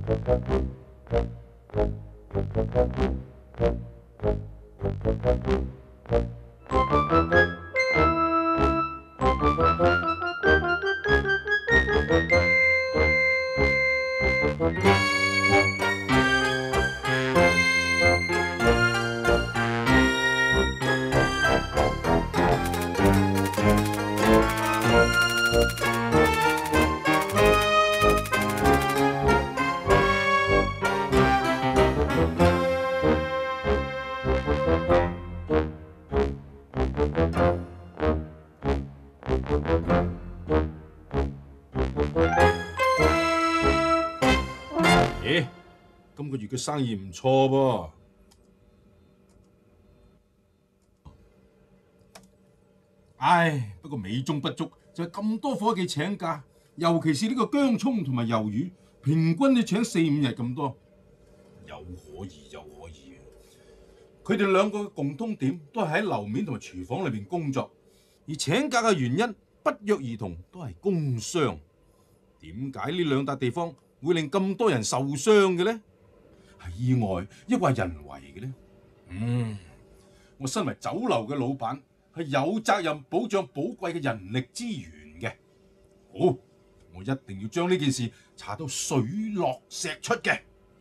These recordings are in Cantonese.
咦，今個月嘅生意唔錯噃。唉，不過美中不足就係咁多伙計請假，尤其是呢個薑葱同埋魷魚，平均要請4、5日咁多，有可疑有可疑。佢哋兩個嘅共通點都係喺樓面同埋廚房裏邊工作，而請假嘅原因不約而同都係工傷。點解呢兩笪地方會令咁多人受傷嘅呢？係意外抑或係人為嘅呢？我身為酒樓嘅老闆，係有責任保障寶貴嘅人力資源嘅。好，我一定要將呢件事查到水落石出嘅。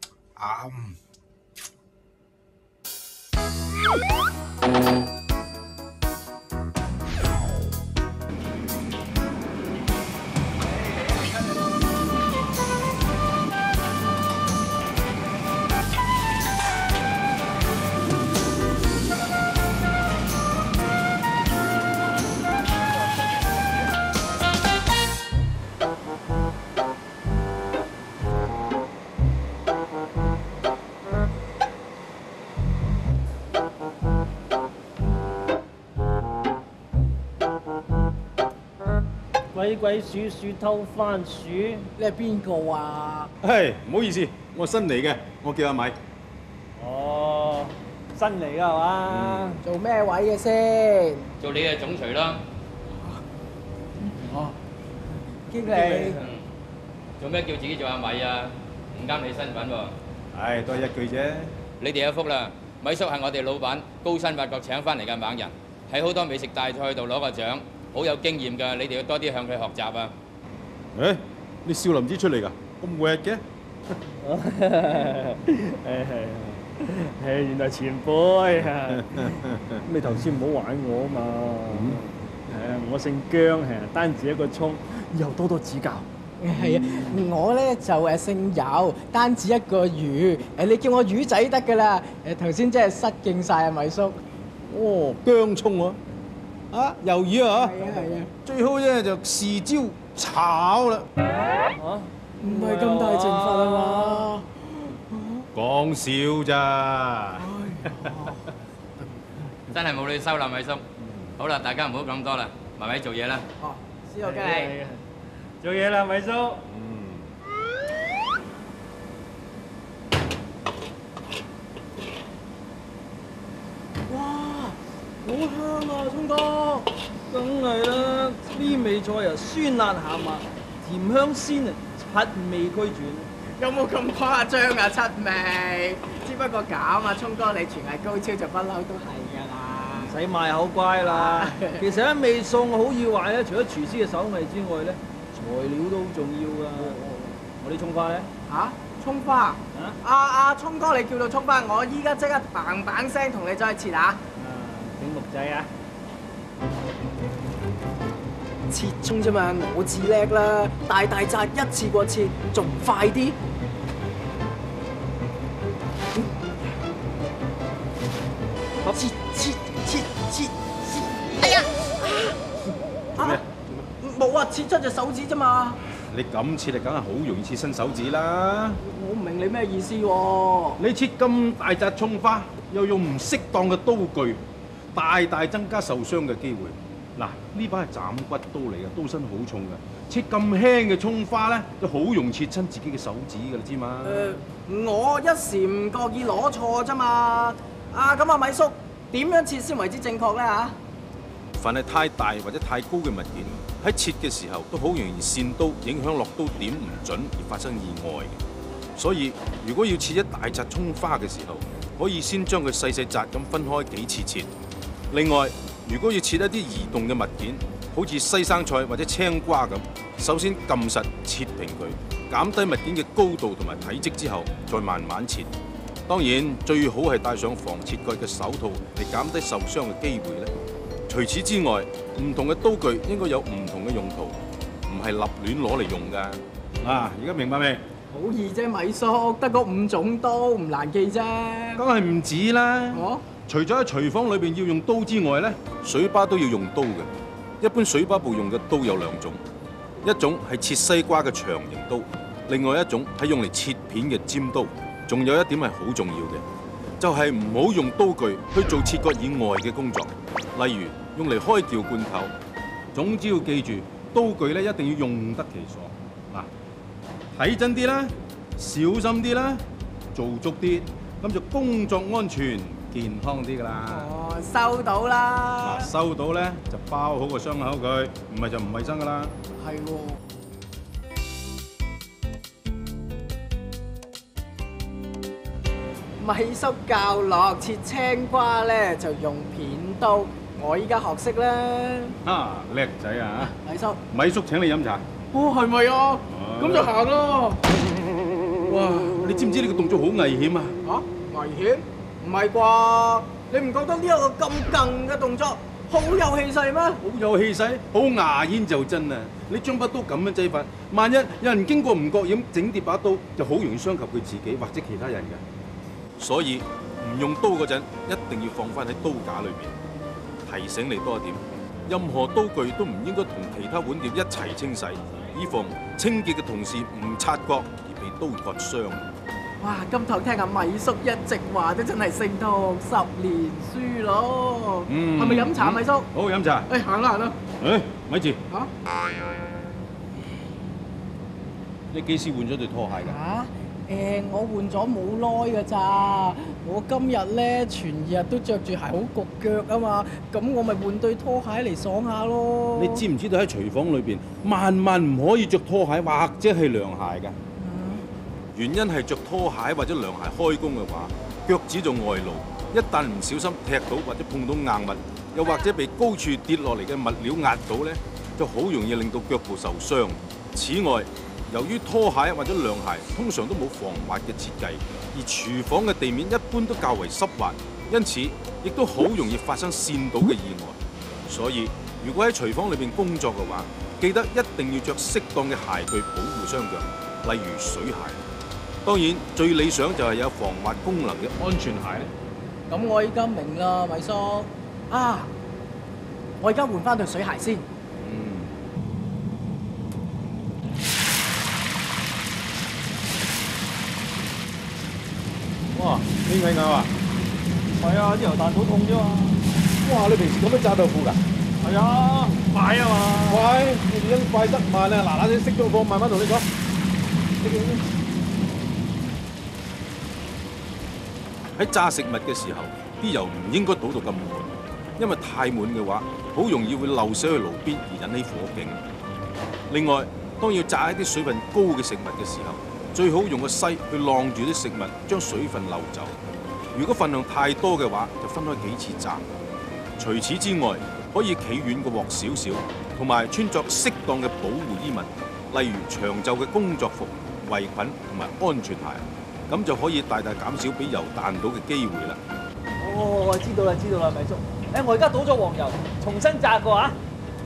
鬼鬼鼠鼠偷番薯， 你係邊個啊？ 係，唔好意思，我新嚟嘅，我叫阿米。 哦，新嚟㗎係嘛？ 做咩位嘅先？ 做你嘅總廚啦。 哦，經理。 做咩叫自己做阿米啊？唔啱你身份喎。 唉，都係一句啫。 你哋有福啦，米叔係我哋老闆高薪挖角請翻嚟嘅猛人，喺好多美食大賽度攞過獎，好有經驗㗎。你哋要多啲向佢學習啊！ 誒，你少林寺出嚟㗎？咁活嘅？ 原來前輩啊！你頭先唔好玩我啊嘛！我姓姜，單止一個葱，以後多多指教。 係啊，我咧就姓游，單止一個魚。你叫我魚仔得㗎啦。頭先真係失敬晒啊，米叔。 哦，姜葱啊！啊，魷魚啊！ 係啊， 最好咧就豉椒炒啦。 唔係咁大懲罰啊嘛？ 講笑咋？ 真係冇你收啦，米叔。好啦，大家唔好咁多啦，埋位做嘢啦。 哦，司徒經理。 做嘢啦，米叔。 哇，好香啊，聰哥！ 梗係啦，呢味菜啊，酸辣鹹麻，甜香鮮啊，七味俱全。 有冇咁誇張啊？七味，只不過咁啊，聰哥你廚藝高超就不嬲都係㗎啦。 唔使賣口乖啦。其實一味餸好與壞咧，除咗廚師嘅手藝之外咧，材料都好重要㗎。我啲葱花咧嚇，葱花啊！聰哥你叫到葱花，我依家即刻砰砰聲同你走去切啊！ 整木仔啊！ 切葱啫嘛，我至叻啦，大紮一次過切，仲快啲。切！哎呀！冇啊，切出隻手指啫嘛。 你咁切，你梗係好容易切親手指啦。 我唔明你咩意思喎？ 你切咁大紮葱花，又用唔適當嘅刀具，大增加受傷嘅機會。嗱，呢把係斬骨刀嚟嘅，刀身好重嘅。切咁輕嘅葱花咧，都好容易切親自己嘅手指㗎，你知嘛？ 我一時唔覺意攞錯啫嘛。咁啊，米叔點樣切先為之正確咧嚇？ 凡係太大或者太高嘅物件，喺切嘅時候都好容易跣刀，影響落刀點唔準而發生意外嘅。 所以如果要切一大紮葱花嘅時候，可以先將佢細細紮咁分開幾次切。另外，如果要切一啲移動嘅物件，好似西生菜或者青瓜咁，首先撳實切平佢，減低物件嘅高度同埋體積之後，再慢慢切。當然最好係戴上防切割嘅手套嚟減低受傷嘅機會咧。除此之外，唔同嘅刀具應該有唔同嘅用途，唔係立亂攞嚟用㗎。而家明白未？ 好易啫，米叔，得嗰5種刀，唔難記啫。 梗係唔止啦。 哦， 除咗喺廚房裏邊要用刀之外咧，水吧都要用刀嘅。一般水吧部用嘅刀有2種，一種係切西瓜嘅長形刀，另外一種係用嚟切片嘅尖刀。仲有一點係好重要嘅，就係唔好用刀具去做切割以外嘅工作，例如用嚟開撬罐頭。總之要記住，刀具咧一定要用得其所。嗱，睇真啲啦，小心啲啦，做足啲，咁就工作安全健康啲㗎啦。 哦，收到啦。 收到咧就包好個傷口佢，唔係就唔衞生㗎啦。 係喎。米叔教落切青瓜咧就用片刀，我依家學識啦。 叻仔啊！ 米叔， 米叔請你飲茶。 哦，係咪啊？咁就行咯。 哇！你知唔知呢個動作好危險啊？ 危險？唔係啩？你唔覺得呢一個咁勁嘅動作好有氣勢咩？ 好有氣勢，好牙煙就真啊！你將把刀咁樣製法，萬一有人經過唔覺意咁整跌把刀，就好容易傷及佢自己或者其他人㗎。所以唔用刀嗰陣，一定要放翻喺刀架裏邊。提醒你多一點，任何刀具都唔應該同其他碗碟一齊清洗，以防清潔嘅同事唔察覺而被刀割傷。 哇！今堂聽阿米叔一直話都真係勝讀10年書咯。係咪飲茶，米叔？ 好飲茶。 行啦行啦。 咪住。你幾時換咗對拖鞋㗎？ 我換咗冇耐㗎咋，我今日咧全日都着住鞋好焗腳啊嘛，咁我咪換對拖鞋嚟爽下咯。 你知唔知道喺廚房裏邊萬萬唔可以着拖鞋或者係涼鞋㗎？原因係着拖鞋或者涼鞋開工嘅話，腳趾就外露，一旦唔小心踢到或者碰到硬物，又或者被高處跌落嚟嘅物料壓到咧，就好容易令到腳部受傷。此外，由於拖鞋或者涼鞋通常都冇防滑嘅設計，而廚房嘅地面一般都較為濕滑，因此亦都好容易發生跣倒嘅意外。所以，如果喺廚房裏邊工作嘅話，記得一定要着適當嘅鞋具保護雙腳，例如水鞋。當然，最理想就係有防滑功能嘅安全鞋咧。 咁我依家明啦，米叔。我而家換翻對水鞋先。 哇！邊位咬啊？ 係啊，啲油彈好痛啫嘛。 哇！你平時咁樣炸豆腐㗎？ 係啊，快啊嘛。 快！你因快得慢啊！嗱嗱聲熄咗火，慢慢同你講。喺炸食物嘅時候，啲油唔應該倒到咁滿，因為太滿嘅話，好容易會漏瀉去爐邊而引起火警。另外，當要炸一啲水分高嘅食物嘅時候，最好用個篩去晾住啲食物，將水分漏走。如果份量太多嘅話，就分開幾次炸。除此之外，可以企遠個鑊少少，同埋穿着適當嘅保護衣物，例如長袖嘅工作服、圍裙同埋安全鞋，咁就可以大大減少俾油彈到嘅機會啦。 哦，我知道啦，米叔。我而家倒咗黃油，重新炸過啊！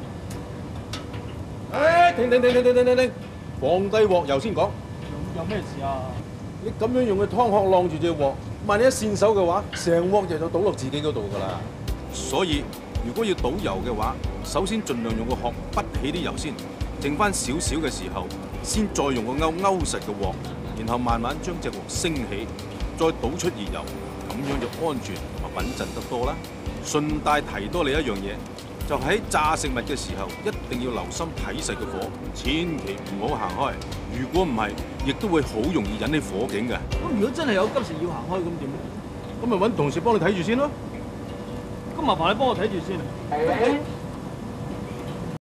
停！放低鑊油先講。 有咩事啊？ 你咁樣用個湯殼晾住隻鑊，萬一一跣手嘅話，成鑊就倒落自己嗰度㗎啦。所以如果要倒油嘅話，首先盡量用個殼潷起啲油先，剩翻少少嘅時候，先再用個勾實個鑊，然後慢慢將隻鑊升起，再倒出熱油，咁樣就安全同埋穩陣得多啦。順帶提多你一樣嘢，就喺炸食物嘅時候，一定要留心睇實個火，千祈唔好行開。如果唔係，亦都會好容易引起火警嘅。 咁如果真係有急事要行開，咁點咧？ 咁咪揾同事幫你睇住先咯。 咁麻煩你幫我睇住先。